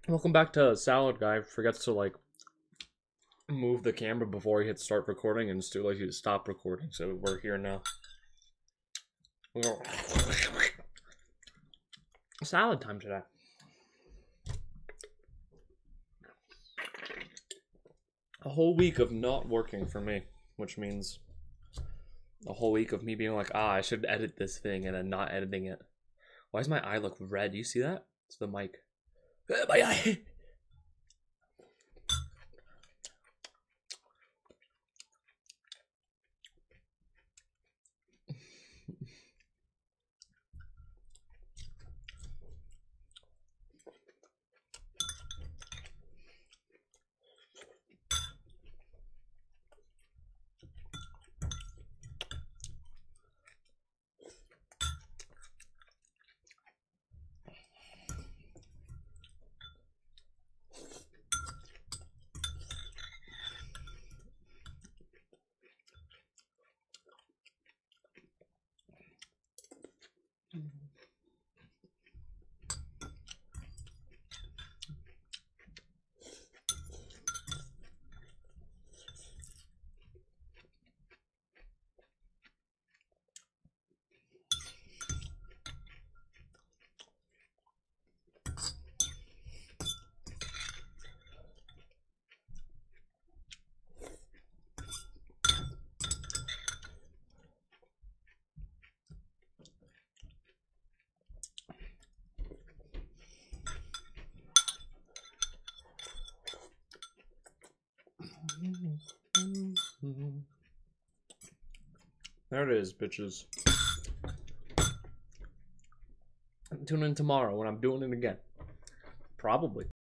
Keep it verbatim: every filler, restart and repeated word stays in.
Welcome back to Salad Guy. Forgets to like move the camera before he hits start recording, and it's too late to stop recording. So we're here now. Salad time today. A whole week of not working for me, which means a whole week of me being like, ah, I should edit this thing, and then not editing it. Why does my eye look red? Do you see that? It's the mic. My eye. There it is, bitches. Tune in tomorrow when I'm doing it again. Probably.